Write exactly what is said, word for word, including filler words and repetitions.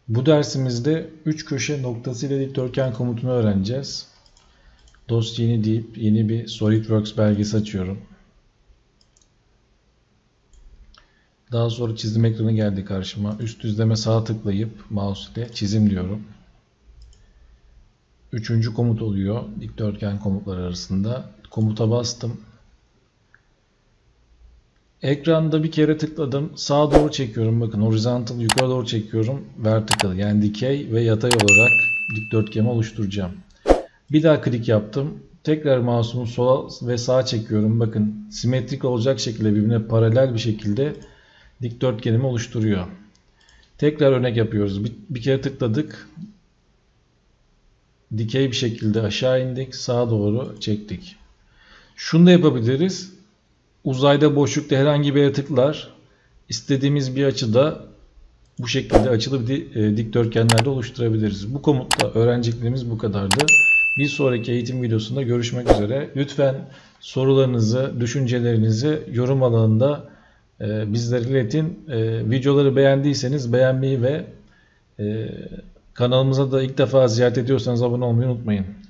Bu dersimizde üç köşe noktası ile dikdörtgen komutunu öğreneceğiz. Dosya yeni deyip yeni bir SolidWorks belgesi açıyorum. Daha sonra çizim ekranı geldi karşıma. Üst düzleme sağ tıklayıp mouse ile çizim diyorum. Üçüncü komut oluyor dikdörtgen komutları arasında. Komuta bastım. Ekranda bir kere tıkladım. Sağa doğru çekiyorum. Bakın horizontal yukarı doğru çekiyorum. Vertical yani dikey ve yatay olarak dikdörtgeni oluşturacağım. Bir daha klik yaptım. Tekrar mouse'umu sola ve sağa çekiyorum. Bakın simetrik olacak şekilde birbirine paralel bir şekilde dikdörtgenimi oluşturuyor. Tekrar örnek yapıyoruz. Bir, bir kere tıkladık. Dikey bir şekilde aşağı indik. Sağa doğru çektik. Şunu da yapabiliriz. Uzayda boşlukta herhangi bir yere tıklar. İstediğimiz bir açıda bu şekilde açılı bir dikdörtgenlerde oluşturabiliriz. Bu komutla öğreneceklerimiz bu kadardı. Bir sonraki eğitim videosunda görüşmek üzere. Lütfen sorularınızı, düşüncelerinizi yorum alanında bizlere iletin. Videoları beğendiyseniz beğenmeyi ve kanalımıza da ilk defa ziyaret ediyorsanız abone olmayı unutmayın.